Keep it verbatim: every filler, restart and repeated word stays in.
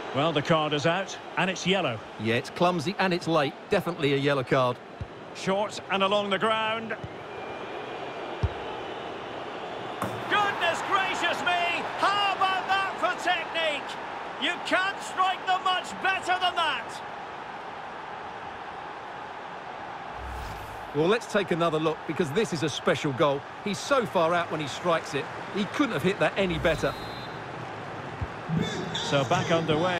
Well, the card is out, and it's yellow. Yeah, it's clumsy and it's late. Definitely a yellow card. Short and along the ground. Goodness gracious me! How about that for technique? You can't strike them much better than that. Well, let's take another look, because this is a special goal. He's so far out when he strikes it. He couldn't have hit that any better. So back underway.